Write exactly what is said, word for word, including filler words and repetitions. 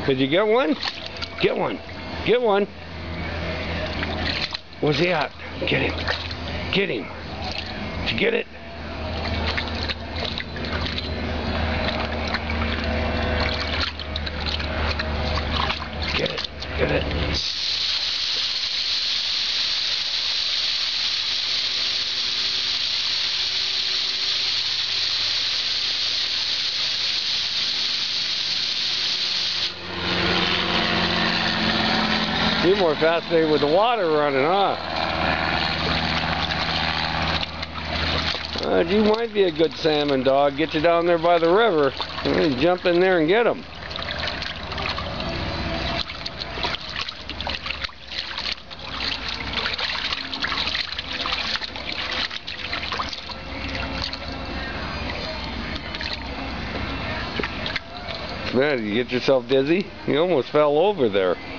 Did you get one? Get one. Get one. Where's he at? Get him. Get him. Did you get it? Get it. Get it. You're more fascinated with the water running, huh? Uh, you might be a good salmon dog. Get you down there by the river and jump in there and get them. Man, you get yourself dizzy? You almost fell over there.